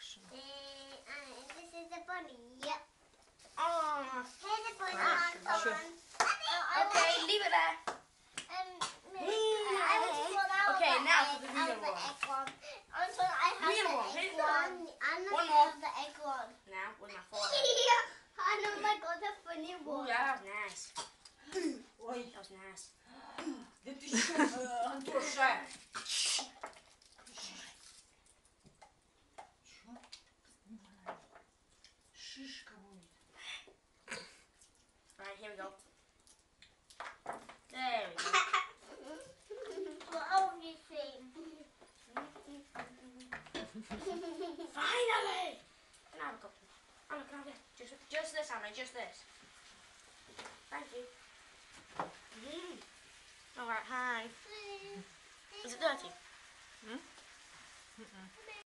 action. This is the bunny. Yep. Oh, Here's the bunny. Sure. Okay, leave it there. Okay, now for the real one. Real one. Here's the one more. The egg one. Now with my forehead. And oh my god, the funny one. Yeah, that was nice. Ой, That was nice. да ты что, Антоша? Шишка будет. Alright, here we go. There we go. Finally! Can I have a couple? Anna, can I have it? Just this, Anna, just this. Thank you. Alright, hi. Is it dirty? Mm-mm.